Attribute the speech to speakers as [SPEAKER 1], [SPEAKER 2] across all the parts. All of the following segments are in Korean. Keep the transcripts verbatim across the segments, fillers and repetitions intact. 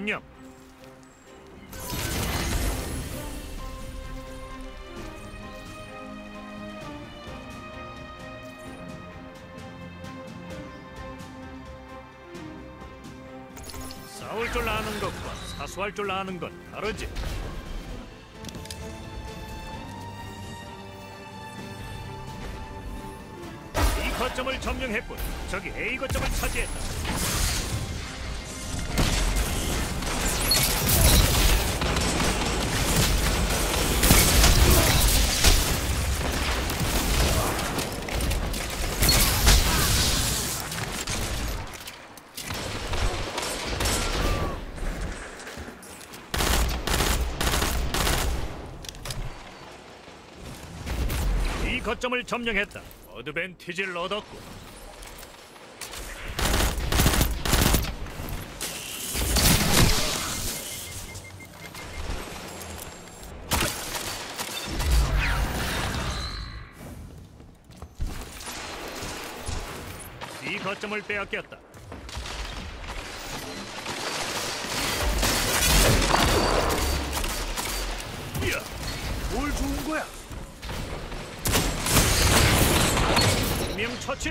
[SPEAKER 1] 명령. 싸울 줄 아는 것과 사수할 줄 아는 건 다르지. 이 거점을 점령했군. 저기 A 거점을 차지했다. 이 거점을 점령했다. 어드밴티지를 얻었고. 이 거점을 빼앗겼다. 이야, 뭘 좋은 거야? 명 처치.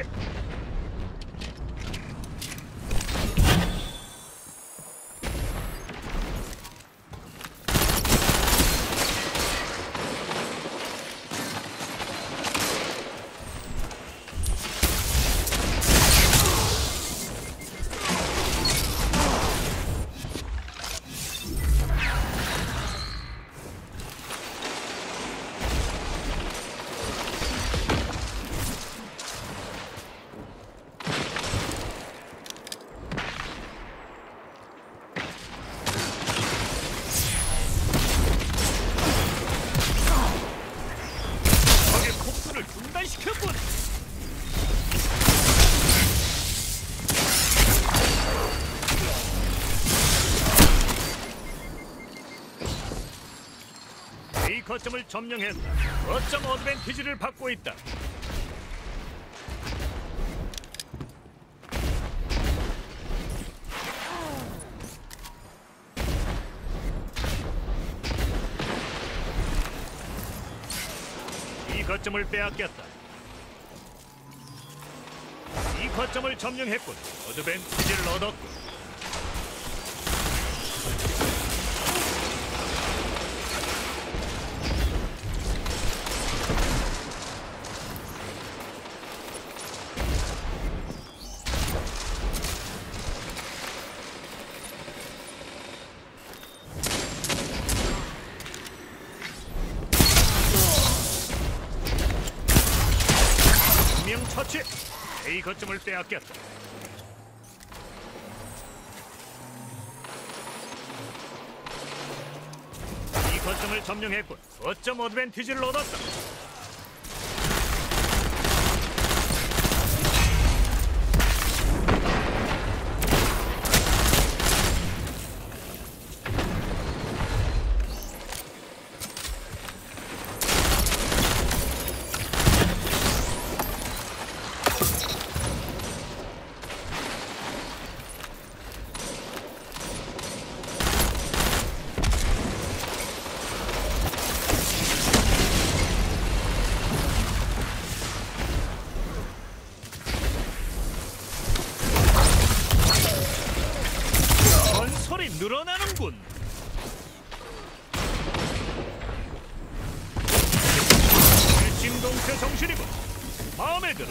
[SPEAKER 1] 중단시켰군. A 거점을 점령했다. 거점 어드밴티지를 받고 있다. 이 거점을 빼앗겼다. 이 거점을 점령했군. 어드밴티지를 얻었고. 명 처치. A 거점을 빼앗겼다. 이 거점을 점령했군. 거점 어드밴티지를 얻었다. 전설이 늘어나는군. 진동세 정신이군. 마음에 들어.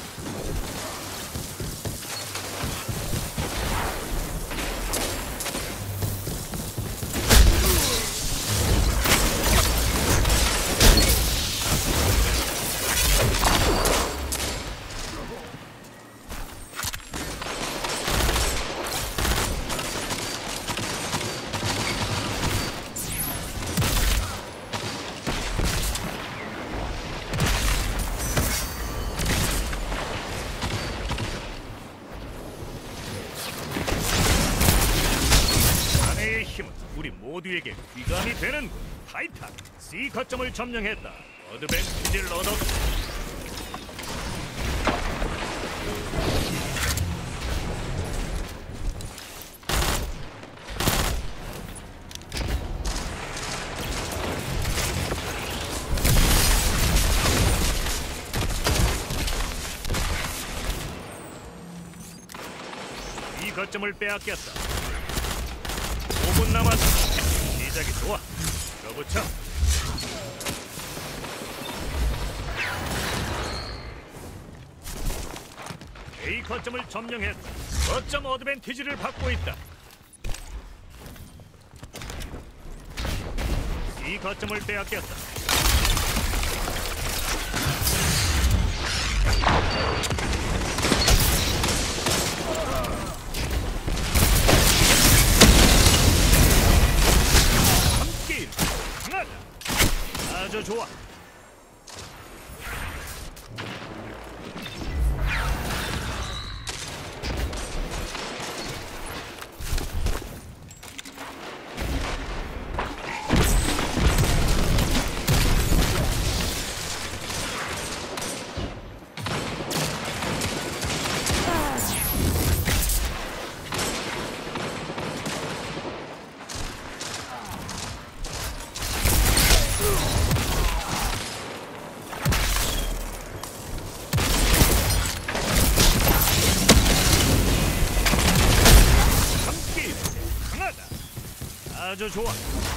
[SPEAKER 1] 힘은 우리 모두에게 귀감이 되는군. 타이탄 C 거점을 점령했다. 어드밴티지를 얻었다. 거점을 빼앗겼다. 오 분 남았다. 시작이 좋아. 밀어붙여. A 거점을 점령했다. 거점 어드밴티지를 받고 있다. 이 거점을 빼앗겼다. 함께 강하다. 아주 좋아. 아주 좋아.